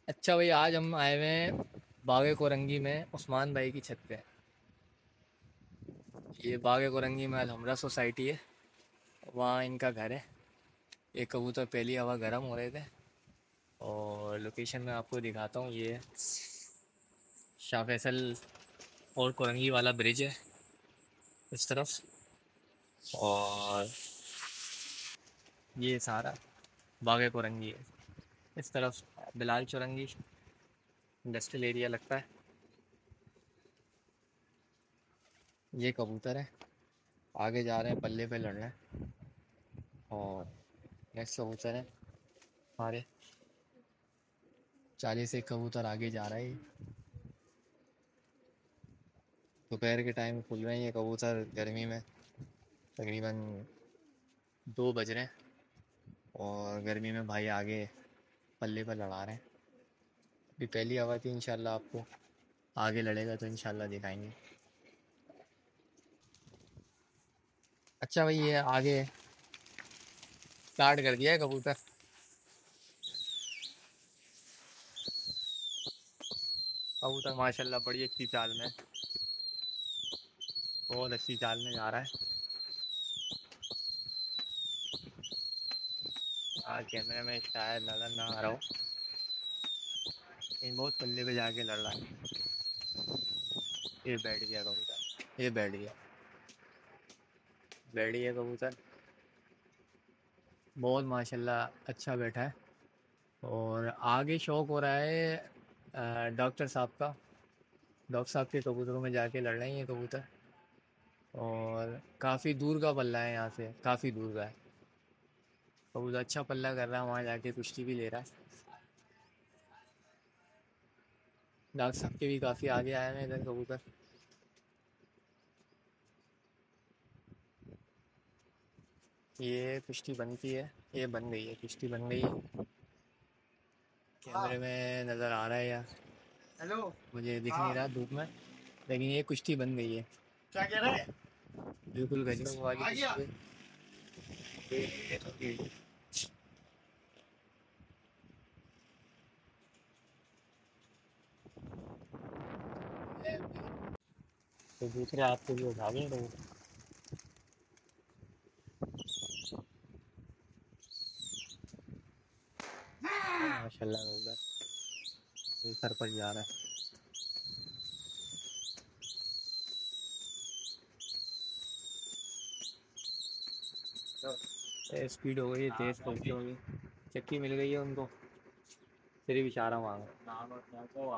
अच्छा भाई, आज हम आए हुए हैं बागे कोरंगी में उस्मान भाई की छत पे। ये बागे कोरंगी में अलहमरा सोसाइटी है, वहाँ इनका घर है। ये कबूतर पहली हवा गर्म हो रहे थे और लोकेशन मैं आपको दिखाता हूँ। ये शाह फैसल और कोरंगी वाला ब्रिज है इस तरफ, और ये सारा बागे कोरंगी है। इस तरफ बिलाल चौरंगी इंडस्ट्रियल एरिया लगता है। ये कबूतर है, आगे जा रहे हैं पल्ले पे लड़ रहे हैं। और नेक्स्ट कबूतर है हमारे 40 एक कबूतर आगे जा रहा है ये। दोपहर के टाइम खुल रहे हैं ये कबूतर गर्मी में। तकरीबन 2 बज रहे हैं और गर्मी में भाई आगे पल्ले पर लड़ा रहे हैं। अभी पहली हवा थी, इंशाल्लाह आपको आगे लड़ेगा तो इंशाल्लाह दिखाएंगे। अच्छा भाई, ये आगे स्टार्ट कर दिया है कबूतर। कबूतर माशाल्लाह बड़ी अच्छी चाल में, बहुत अच्छी चाल में जा रहा है। आज कैमरे में शायद नजर ना आ रहा हो, लेकिन बहुत पल्ले पे जाके लड़ रहा है। ये बैठ गया कबूतर, ये बैठ गया कबूतर। बहुत माशाल्लाह अच्छा बैठा है। और आगे शौक हो रहा है डॉक्टर साहब का। डॉक्टर साहब के कबूतरों में जाके लड़ रहे हैं ये कबूतर। और काफ़ी दूर का पल्ला है, यहाँ से काफ़ी दूर का है। कबूतर अच्छा पल्ला कर रहा है, वहाँ जाके कुश्ती भी ले रहा है। डॉक्टर साहब के भी काफ़ी आगे आए हैं इधर कबूतर। ये कुश्ती बनती है, ये बन गई है, कुश्ती बन गई है। कैमरे में नज़र आ रहा है यार, हेलो। मुझे दिख नहीं हाँ, रहा धूप में, लेकिन ये कुश्ती बन गई है। क्या कह रहे हैं? बिल्कुल गजब वाली आ गया। कुश्ती है। ये तो दूसरे आपको भी उठा लें तो माशाल्लाह होगा। ये सर पर जा रहा है। स्पीड हो गई है, तेज पहुंची होगी। चक्की मिल गई है उनको, सिर्फ इशारा मांगा।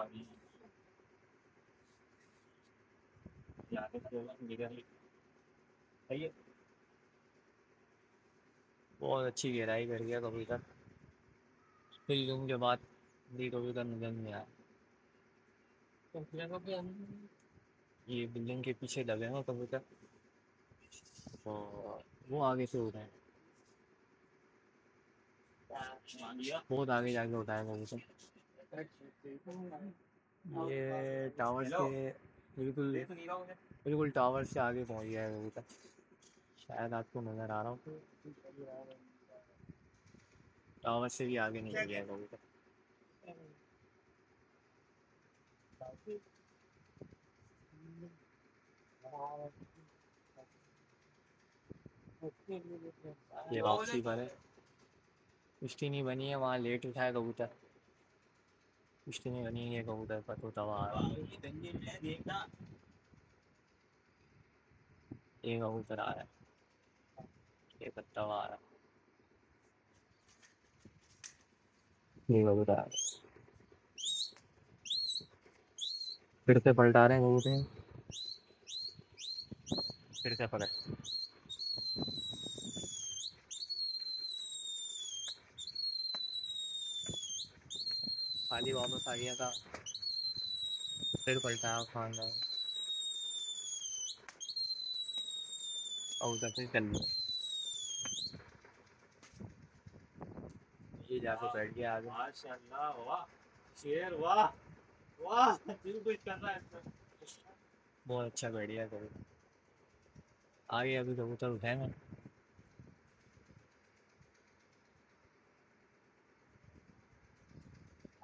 बहुत अच्छी गहराई कर गया कबूतर। फिर जूम के बाद भी कबूतर नजर नहीं आया। ये बिल्डिंग के पीछे दबे हैं कबूतर, और वो आगे से उड़ रहे हैं। बहुत आगे जाके उठाया कबूतर। ये टावर्स हेलो। के बिल्कुल ले तो नहीं रहा हूँ। बिल्कुल टावर से आगे पहुंच गया है कबूतर। शायद आपको नजर आ रहा हो, टावर से भी आगे क्या निकल गया क्या? है कबूतर। ये हुआ बोले। वापसी पर है। पुष्टि नहीं बनी है, वहाँ लेट उठा है कबूतर। पुष्टि नहीं बनी है कबूतर पर, तो तवा आ रहा है। ये दंगे में देखना। ये कबूतर आ रहा है, ये पत्ता आ रहा है, ये कबूतर आ रहा है। फिर से पलटा रहे हैं कबूतर, फिर से पकड़। खाली वापस आ गया था, फिर पलटा खान रहा है। और उधर से चल लिया, ये जाके बैठ गया आगे। माशाल्लाह, वाह। शेर, वाह। वाह, दिल खुश कर रहा है। बहुत अच्छा बैठ गया कबूतर। आगे अभी कबूतर उठाएंगे।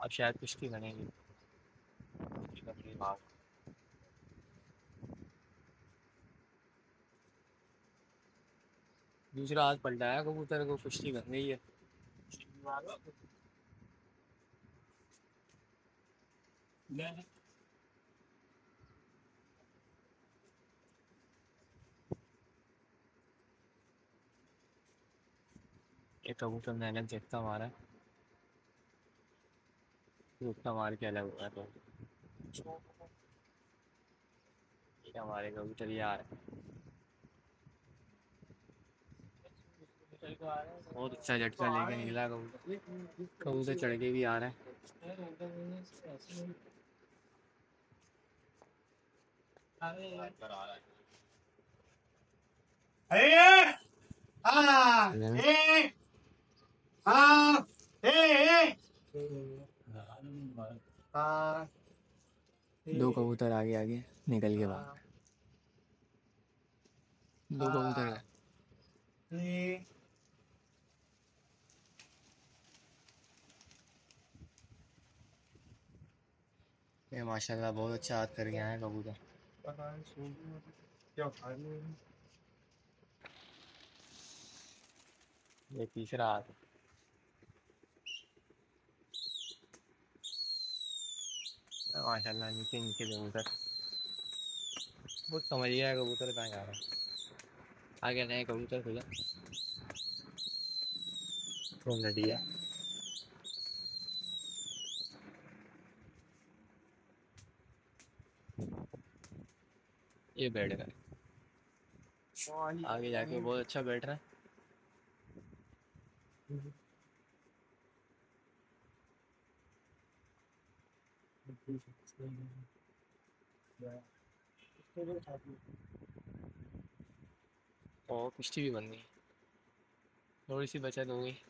अब शायद कुश्ती बनेगी, कुश्ती बन रही बाहर। दूसरा हाथ पलटा है कबूतर को, कुश्ती बन गई है। ये कबूतर मेहनत देखता हमारा, रुकता मार के अलग हुआ तो ये हमारे कबूतर यार बहुत अच्छा झटका लेके निकला कबूतर। कबूतर चढ़ के भी आ रहा अरे हाँ है। हाँ हाँ दो कबूतर आगे आगे निकल के भाग, दो कबूतर गए। ये माशाल्लाह बहुत अच्छा हाथ कर गया है कबूतर। ये तीसरा हाथ माशाल्लाह, नीचे नीचे कबूतर बहुत समझ गया है कबूतर कहाँ जा रहा है। आगे नए कबूतर खुले तो नडी है। ये बैठ गए आगे जाके, बहुत अच्छा बैठ रहा है। और कुश्ती भी बन गई, थोड़ी सी बचत हो गई।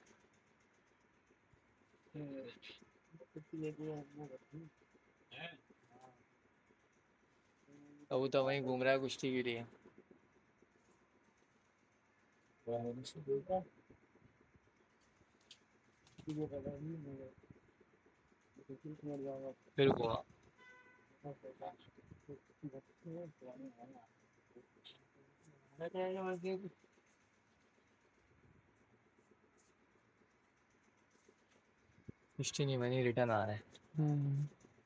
कबूतर वहीं घूम रहा है कुश्ती के लिए। फिर घुमा, कुश्ती नहीं बनी, रिटर्न आ रहा है।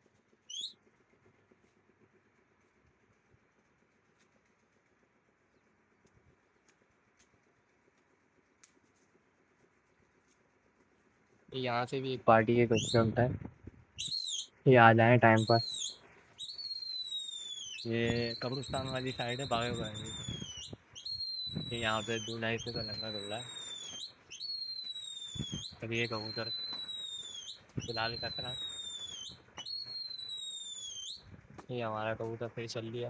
यहाँ से भी एक पार्टी के कुछ होता है, ये आ जाए टाइम पर। ये कब्रिस्तान वाली साइड है, बागे ये यहाँ पे 2-2.5 का लंगा चल रहा है। और ये कबूतर फिलहाल कतरा, ये हमारा कबूतर फिर चल लिया।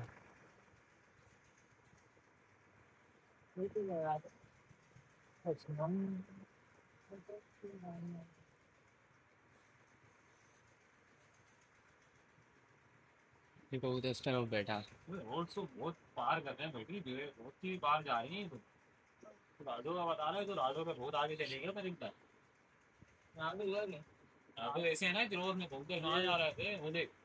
ये कबूतर इस तरफ बैठा। रोड तो बहुत पार कर रहे हैं बेटी, बहुत ही पार जा रही है। तो राजो का बता रहे हो, तो राजो पे बहुत आगे चले गए पर इतना यहाँ पे उधर नहीं। यहाँ तो ऐसे है ना कि रोड में बहुत कहाँ जा रहे थे वो देख।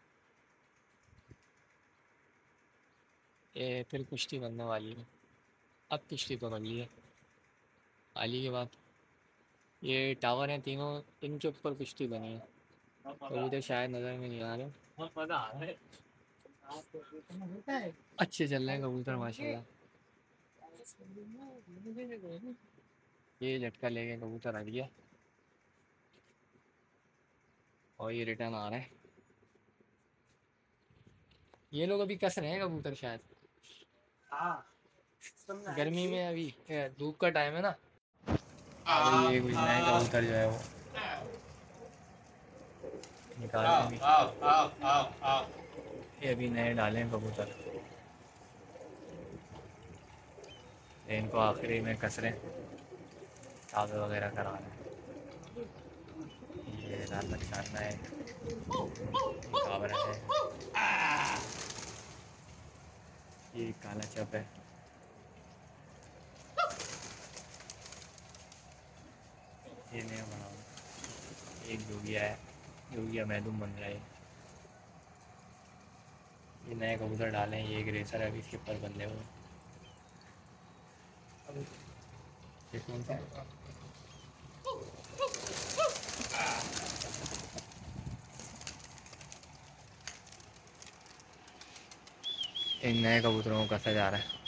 ये फिर कुश्ती बनने वाली है, अब कुश्ती पकड़ ली है आली के बाद। ये टावर हैं तीनों, इनके ऊपर कुश्ती बनी है। कबूतर शायद नज़र में नहीं आ रहे। बहुत मजा आ रहा है। अच्छे चल रहे हैं कबूतर माशाल्लाह। ये झटका लेके कबूतर हट गया और ये रिटर्न आ रहा है। ये लोग अभी कस रहे हैं कबूतर शायद, गर्मी में अभी धूप का टाइम है ना। अभी ये कोई नए कबूतर जो है वो निकालते भी, ये अभी नए डाले हैं कबूतर, इनको आखिरी में कस रहे हैं, ताज़ा वगैरह करा रहे हैं। ये लाल मचाना है, काबरा है, ये काला चप है, ये नया बनाओ, एक जोगिया है। योगिया मैडम बन रहा है। ये नए कबूतर डाले हैं, ये एक रेसर है, अभी इसके ऊपर बंधे हुए। ये कौन सा है? इन नए कबूतरों को कसा जा रहा है।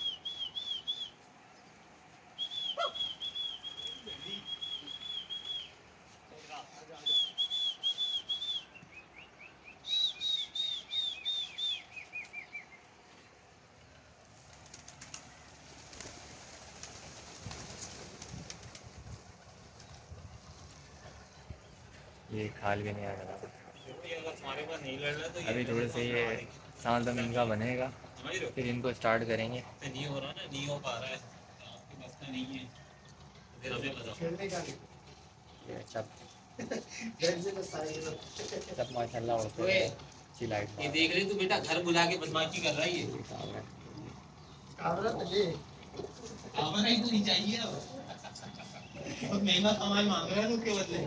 ये खाल भी नहीं आ रहा। हमारे पास नहीं लड़ रहा तो अभी थोड़े से ये साल तक इनका बनेगा, फिर इनको स्टार्ट करेंगे। नहीं हो रहा ना, नहीं हो पा रहा है, आपकी बस का नहीं है, फिर हमें बताओ। ये सब माशाल्लाह होते हैं। अच्छी लाइट ये देख रहे तू बेटा, घर बुला के बदमाशी कर रहा है ये। कावरा ही तो नहीं चाहिए अब। महंगा सामान मांग रहा है उसके बदले।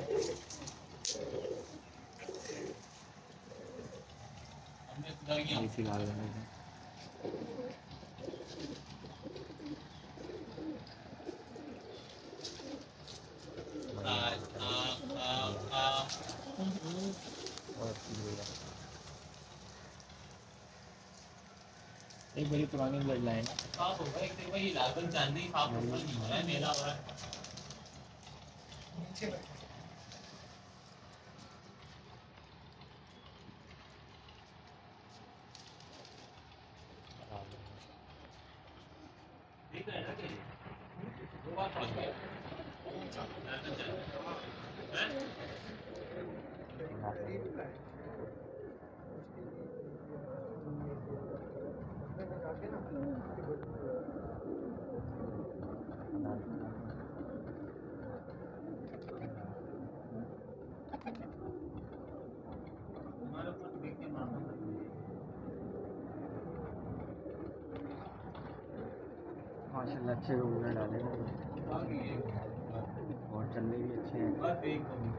हमने सुधार किया। इसी लाल रंग में। और एक बड़ी पुरानी ब्लड लाइन है। साफ होगा एक देखो, ये लाल चांदी साफ होगा नहीं हो रहा है, मेला हो रहा है। ठीक है ना कि दो बार पहुंच गए। हमारे ऊपर देख के मारना माशाल्लाह अच्छे कबूतर डाले हैं और चलने भी अच्छे हैं। बस एक